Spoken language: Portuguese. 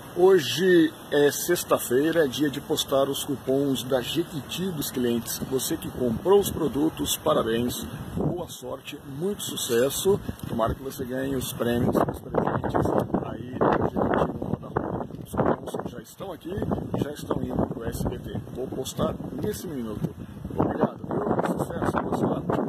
Hoje é sexta-feira, é dia de postar os cupons da Jequiti dos clientes. Você que comprou os produtos, parabéns, boa sorte, muito sucesso. Tomara que você ganhe os prêmios, os presentes aí da Jequiti no Roda. Os cupons já estão aqui e já estão indo para o SBT. Vou postar nesse minuto. Obrigado, viu? Sucesso, boa sorte.